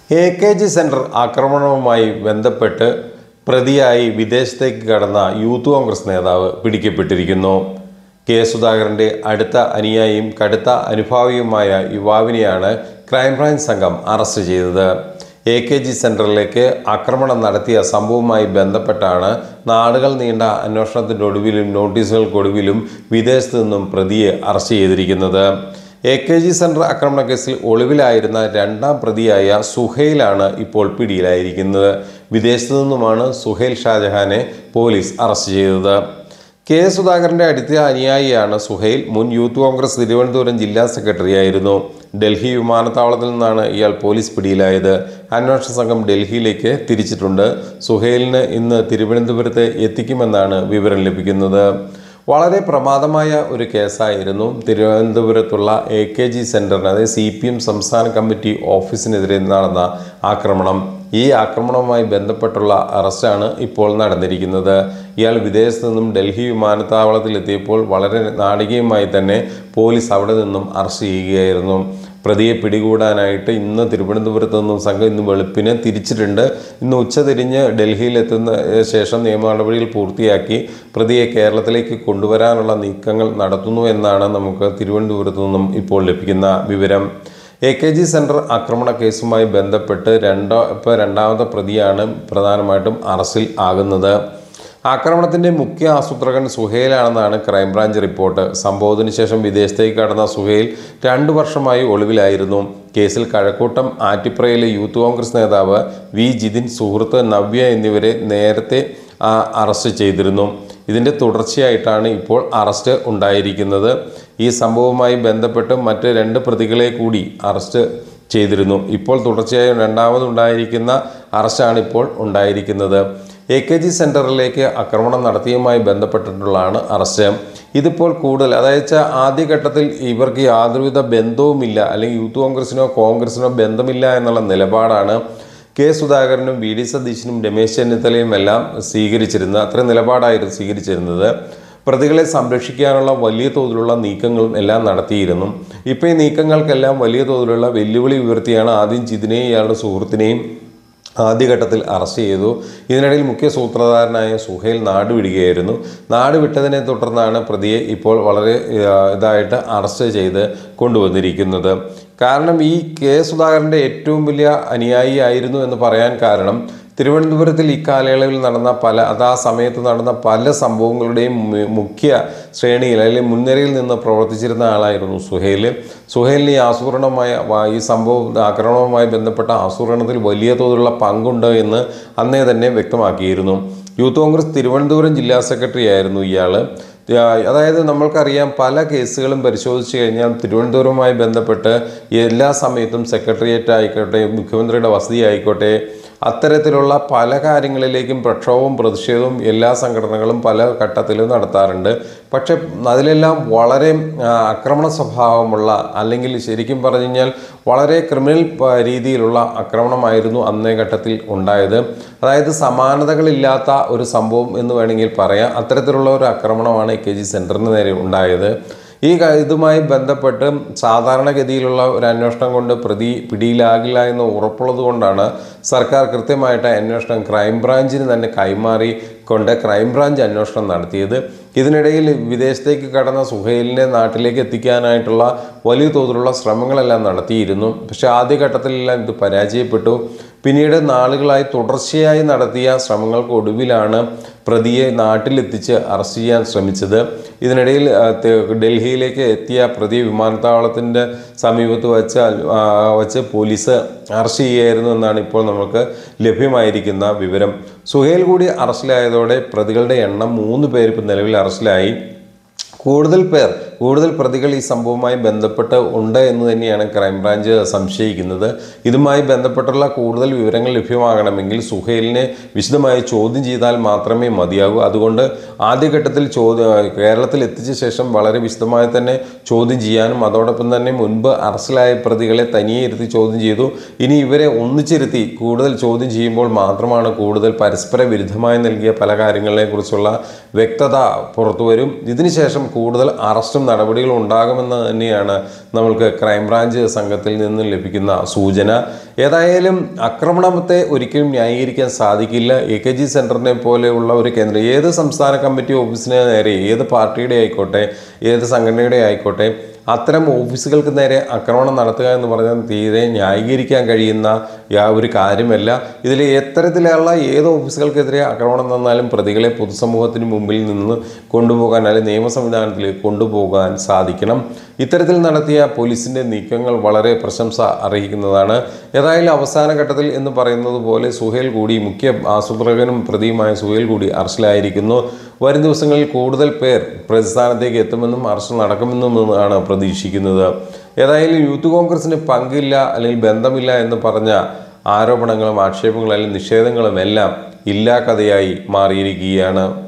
AKG centre ആക്രമണവുമായി ബന്ധപ്പെട്ട് പ്രതിയായി വിദേശത്തേക്ക് കടന്ന യൂത്ത് കോൺഗ്രസ് നേതാവ് പിടിക്കപ്പെട്ടിരിക്കുന്നു. കെ. സുധാകരൻ്റെ അടുത്ത അനുയായിയും കടുത്ത അനുഭാവിയുമായ യുവാവിനെയാണ് ക്രൈംബ്രാഞ്ച് സംഘം അറസ്റ്റ് ചെയ്തത്. എ.കെ.ജി സെന്ററിലേക്ക് ആക്രമണം നടത്തിയ സംഭവവുമായി ബന്ധപ്പെട്ടാണ് നാളുകൾ നീണ്ട അന്വേഷണത്തിനൊടുവിലും നോട്ടീസുകൾക്കൊടുവിലും വിദേശത്തു നിന്നും പ്രതിയെ അറസ്റ്റ് ചെയ്തിരിക്കുന്നത്. എ.കെ.ജി സെന്റർ ആക്രമണ കേസിൽ ഒളിവിലായിരുന്ന രണ്ടാം പ്രതിയായ സുഹൈലാണ് ഇപ്പോൾ പിടിയിലായിരിക്കുന്നത്. വിദേശത്തു നിന്നുമാണ് സുഹൈൽ ഷാജഹാനെ പോലീസ് അറസ്റ്റ് ചെയ്തത്. കെ. സുധാകരൻ്റെ അടുത്ത അനുയായിയാണ് സുഹൈൽ. മുൻ യൂത്ത് കോൺഗ്രസ് തിരുവനന്തപുരം ജില്ലാ സെക്രട്ടറിയായിരുന്നു. ഡൽഹി വിമാനത്താവളത്തിൽ നിന്നാണ് ഇയാൾ പോലീസ് പിടിയിലായത്. അന്വേഷണ സംഘം ഡൽഹിയിലേക്ക് തിരിച്ചിട്ടുണ്ട്. സുഹൈലിന് ഇന്ന് തിരുവനന്തപുരത്ത് എത്തിക്കുമെന്നാണ് വിവരം ലഭിക്കുന്നത്. വളരെ പ്രമാദമായ ഒരു കേസായിരുന്നു തിരുവനന്തപുരത്തുള്ള എ.കെ.ജി സെന്ററിന്, അതായത് CPM സംസ്ഥാന കമ്മിറ്റി ഓഫീസിനെതിരെ നടന്ന ആക്രമണം. ഈ ആക്രമണവുമായി ബന്ധപ്പെട്ടുള്ള അറസ്റ്റാണ് ഇപ്പോൾ നടന്നിരിക്കുന്നത്. ഇയാൾ വിദേശത്തു നിന്നും ഡൽഹി വിമാനത്താവളത്തിലെത്തിയപ്പോൾ വളരെ നാടകീയമായി തന്നെ പോലീസ് അവിടെ നിന്നും അറസ്റ്റ് ചെയ്യുകയായിരുന്നു. പ്രതിയെ പിടികൂടാനായിട്ട് ഇന്ന് തിരുവനന്തപുരത്ത് നിന്നും സംഘം ഇന്ന് വെളുപ്പിന് തിരിച്ചിട്ടുണ്ട്. ഇന്ന് ഉച്ചതിരിഞ്ഞ് ഡൽഹിയിലെത്തുന്ന ശേഷം നിയമ നടപടികൾ പൂർത്തിയാക്കി പ്രതിയെ കേരളത്തിലേക്ക് കൊണ്ടുവരാനുള്ള നീക്കങ്ങൾ നടത്തുന്നു എന്നാണ് നമുക്ക് തിരുവനന്തപുരത്ത് നിന്നും ഇപ്പോൾ ലഭിക്കുന്ന വിവരം. എ.കെ.ജി സെന്റർ ആക്രമണ കേസുമായി ബന്ധപ്പെട്ട് രണ്ടാമത്തെ പ്രതിയാണ് പ്രധാനമായിട്ടും അറസ്റ്റിൽ ആകുന്നത്. ആക്രമണത്തിൻ്റെ മുഖ്യ ആസൂത്രകൻ സുഹൈലാണെന്നാണ് ക്രൈംബ്രാഞ്ച് റിപ്പോർട്ട്. സംഭവത്തിന് ശേഷം വിദേശത്തേക്ക് കടന്ന സുഹൈൽ 2 വർഷമായി ഒളിവിലായിരുന്നു. കേസിൽ കഴക്കൂട്ടം ആറ്റിപ്രയിലെ യൂത്ത് കോൺഗ്രസ് നേതാവ് വി. ജിതിൻ, സുഹൃത്ത് നവ്യ എന്നിവരെ നേരത്തെ അറസ്റ്റ് ചെയ്തിരുന്നു. ഇതിൻ്റെ തുടർച്ചയായിട്ടാണ് ഇപ്പോൾ അറസ്റ്റ് ഉണ്ടായിരിക്കുന്നത്. ഈ സംഭവവുമായി ബന്ധപ്പെട്ട് മറ്റ് 2 പ്രതികളെ കൂടി അറസ്റ്റ് ചെയ്തിരുന്നു. ഇപ്പോൾ തുടർച്ചയായി രണ്ടാമതുണ്ടായിരിക്കുന്ന അറസ്റ്റാണ് ഇപ്പോൾ ഉണ്ടായിരിക്കുന്നത്. എ.കെ.ജി സെന്ററിലേക്ക് ആക്രമണം നടത്തിയതുമായി ബന്ധപ്പെട്ടിട്ടുള്ളതാണ് അറസ്റ്റ്. ഇതിപ്പോൾ കൂടുതൽ, അതായത് ആദ്യഘട്ടത്തിൽ ഇവർക്ക് യാതൊരുവിധ ബന്ധവുമില്ല, അല്ലെങ്കിൽ യൂത്ത് കോൺഗ്രസിനോ ബന്ധമില്ല എന്നുള്ള നിലപാടാണ് കെ. സുധാകരനും വി. ഡി. സതീശനും രമേശ് ചെന്നിത്തലയും എല്ലാം സ്വീകരിച്ചിരുന്നത്. അത്രയും നിലപാടായിരുന്നു സ്വീകരിച്ചിരുന്നത്. പ്രതികളെ സംരക്ഷിക്കാനുള്ള വലിയ തോതിലുള്ള നീക്കങ്ങളും എല്ലാം നടത്തിയിരുന്നു. ഇപ്പോൾ ഈ നീക്കങ്ങൾക്കെല്ലാം വലിയ തോതിലുള്ള വെല്ലുവിളി ഉയർത്തിയാണ് ആദ്യം ജിതിനെയും ഇയാളുടെ സുഹൃത്തിനെയും ആദ്യഘട്ടത്തിൽ അറസ്റ്റ് ചെയ്തു. ഇതിനിടയിൽ മുഖ്യ സൂത്രധാരനായ സുഹൈൽ നാടുവിടുകയായിരുന്നു. നാടുവിട്ടതിനെ തുടർന്നാണ് പ്രതിയെ ഇപ്പോൾ വളരെ ഇതായിട്ട് അറസ്റ്റ് ചെയ്ത് കൊണ്ടുവന്നിരിക്കുന്നത്. കാരണം ഈ കെ. സുധാകരൻ്റെ ഏറ്റവും വലിയ അനുയായി ആയിരുന്നു എന്ന് പറയാൻ കാരണം തിരുവനന്തപുരത്തിൽ ഇക്കാലയളവിൽ നടന്ന ആ സമയത്ത് നടന്ന പല സംഭവങ്ങളുടെയും മുഖ്യ ശ്രേണിയിൽ അല്ലെങ്കിൽ മുൻനിരയിൽ നിന്ന് പ്രവർത്തിച്ചിരുന്ന ആളായിരുന്നു സുഹൈൽ. സുഹൈലിന് ഈ ആക്രമണവുമായി ബന്ധപ്പെട്ട ആസൂത്രണത്തിൽ വലിയ തോതിലുള്ള പങ്കുണ്ട് എന്ന് അന്നേ തന്നെ വ്യക്തമാക്കിയിരുന്നു. യൂത്ത് കോൺഗ്രസ് തിരുവനന്തപുരം ജില്ലാ സെക്രട്ടറി ആയിരുന്നു ഇയാൾ. അതായത് നമ്മൾക്കറിയാം, പല കേസുകളും പരിശോധിച്ച് കഴിഞ്ഞാൽ തിരുവനന്തപുരവുമായി ബന്ധപ്പെട്ട് എല്ലാ സമയത്തും സെക്രട്ടേറിയറ്റ് ആയിക്കോട്ടെ, മുഖ്യമന്ത്രിയുടെ വസതി ആയിക്കോട്ടെ, അത്തരത്തിലുള്ള പല കാര്യങ്ങളിലേക്കും പ്രക്ഷോഭവും പ്രതിഷേധവും എല്ലാ സംഘടനകളും പല ഘട്ടത്തിലും നടത്താറുണ്ട്. പക്ഷെ അതിലെല്ലാം വളരെ ആക്രമണ സ്വഭാവമുള്ള, അല്ലെങ്കിൽ ശരിക്കും പറഞ്ഞു കഴിഞ്ഞാൽ വളരെ ക്രിമിനൽ രീതിയിലുള്ള ആക്രമണമായിരുന്നു അന്നേ ഘട്ടത്തിൽ ഉണ്ടായത്. അതായത് സമാനതകളില്ലാത്ത ഒരു സംഭവം എന്ന് വേണമെങ്കിൽ പറയാം. അത്തരത്തിലുള്ള ഒരു ആക്രമണമാണ് എ.കെ.ജി സെന്ററിന് നേരെ ഉണ്ടായത്. ഇതുമായി ബന്ധപ്പെട്ട് സാധാരണഗതിയിലുള്ള ഒരു അന്വേഷണം കൊണ്ട് പ്രതി പിടിയിലാകില്ല എന്ന് ഉറപ്പുള്ളത് കൊണ്ടാണ് സർക്കാർ കൃത്യമായിട്ട് അന്വേഷണം ക്രൈംബ്രാഞ്ചിന് തന്നെ കൈമാറിക്കൊണ്ട് ക്രൈംബ്രാഞ്ച് അന്വേഷണം നടത്തിയത്. ഇതിനിടയിൽ വിദേശത്തേക്ക് കടന്ന സുഹൈലിനെ നാട്ടിലേക്ക് എത്തിക്കാനായിട്ടുള്ള വലിയ തോതിലുള്ള ശ്രമങ്ങളെല്ലാം നടത്തിയിരുന്നു. പക്ഷേ ആദ്യഘട്ടത്തിലെല്ലാം ഇത് പരാജയപ്പെട്ടു. പിന്നീട് നാളുകളായി തുടർച്ചയായി നടത്തിയ ശ്രമങ്ങൾക്കൊടുവിലാണ് പ്രതിയെ നാട്ടിലെത്തിച്ച് അറസ്റ്റ് ചെയ്യാൻ ശ്രമിച്ചത്. ഇതിനിടയിൽ ഡൽഹിയിലേക്ക് എത്തിയ പ്രതി വിമാനത്താവളത്തിൻ്റെ സമീപത്ത് വച്ച് പോലീസ് അറസ്റ്റ് ചെയ്യുകയായിരുന്നു എന്നാണ് ഇപ്പോൾ നമുക്ക് ലഭ്യമായിരിക്കുന്ന വിവരം. സുഹൈൽ കൂടി അറസ്റ്റിലായതോടെ പ്രതികളുടെ എണ്ണം 3 പേർ ഇപ്പോൾ നിലവിൽ അറസ്റ്റിലായി. കൂടുതൽ പ്രതികൾ ഈ സംഭവവുമായി ബന്ധപ്പെട്ട് ഉണ്ട് എന്ന് തന്നെയാണ് ക്രൈംബ്രാഞ്ച് സംശയിക്കുന്നത്. ഇതുമായി ബന്ധപ്പെട്ടുള്ള കൂടുതൽ വിവരങ്ങൾ ലഭ്യമാകണമെങ്കിൽ സുഹൈലിനെ വിശദമായി ചോദ്യം ചെയ്താൽ മാത്രമേ മതിയാകൂ. അതുകൊണ്ട് ആദ്യഘട്ടത്തിൽ കേരളത്തിൽ എത്തിച്ച ശേഷം വളരെ വിശദമായി തന്നെ ചോദ്യം ചെയ്യാനും അതോടൊപ്പം തന്നെ മുൻപ് അറസ്റ്റിലായ പ്രതികളെ തനിയെ ഇരുത്തി ചോദ്യം ചെയ്തു. ഇനി ഇവരെ ഒന്നിച്ചിരുത്തി കൂടുതൽ ചോദ്യം ചെയ്യുമ്പോൾ മാത്രമാണ് കൂടുതൽ പരസ്പര വിരുദ്ധമായി നൽകിയ പല കാര്യങ്ങളെക്കുറിച്ചുള്ള വ്യക്തത പുറത്തുവരും. ഇതിനുശേഷം കൂടുതൽ അറസ്റ്റും നടപടികളും ഉണ്ടാകുമെന്ന് തന്നെയാണ് നമ്മൾക്ക് ക്രൈംബ്രാഞ്ച് സംഘത്തിൽ നിന്ന് ലഭിക്കുന്ന സൂചന. ഏതായാലും ആക്രമണത്തെ ഒരിക്കലും ന്യായീകരിക്കാൻ സാധിക്കില്ല. AKG സെൻറ്ററിനെ പോലെയുള്ള ഒരു കേന്ദ്രം, ഏത് സംസ്ഥാന കമ്മിറ്റി ഓഫീസിന് നേരെ, ഏത് പാർട്ടിയുടെ ആയിക്കോട്ടെ, ഏത് സംഘടനയുടെ ആയിക്കോട്ടെ, അത്തരം ഓഫീസുകൾക്ക് നേരെ ആക്രമണം നടത്തുക എന്ന് പറഞ്ഞാൽ തീരെ ന്യായീകരിക്കാൻ കഴിയുന്ന ഒരു കാര്യമല്ല. ഇതിൽ എത്തരത്തിലുള്ള ഏത് ഓഫീസുകൾക്കെതിരെ ആക്രമണം നടന്നാലും പ്രതികളെ പൊതുസമൂഹത്തിന് മുമ്പിൽ നിന്ന് കൊണ്ടുപോകാൻ, അല്ലെങ്കിൽ നിയമ സംവിധാനത്തിലേക്ക് കൊണ്ടുപോകാൻ സാധിക്കണം. ഇത്തരത്തിൽ നടത്തിയ പോലീസിൻ്റെ നീക്കങ്ങൾ വളരെ പ്രശംസ അർഹിക്കുന്നതാണ്. ഏതായാലും അവസാന ഘട്ടത്തിൽ എന്ന് പറയുന്നത് പോലെ സുഹേൽ കൂടി, മുഖ്യ ആസൂത്രകനും പ്രതിയുമായ സുഹേൽ കൂടി അറസ്റ്റിലായിരിക്കുന്നു. വരും ദിവസങ്ങളിൽ കൂടുതൽ പേർ പ്രതിസ്ഥാനത്തേക്ക് എത്തുമെന്നും അറസ്റ്റ് നടക്കുമെന്നുമാണ് പ്രതീക്ഷിക്കുന്നത്. ഏതായാലും യൂത്ത് കോൺഗ്രസിന് പങ്കില്ല അല്ലെങ്കിൽ ബന്ധമില്ല എന്ന് പറഞ്ഞ ആരോപണങ്ങളും ആക്ഷേപങ്ങളും അല്ലെങ്കിൽ നിഷേധങ്ങളും എല്ലാം ഇല്ലാ കഥയായി മാറിയിരിക്കുകയാണ്.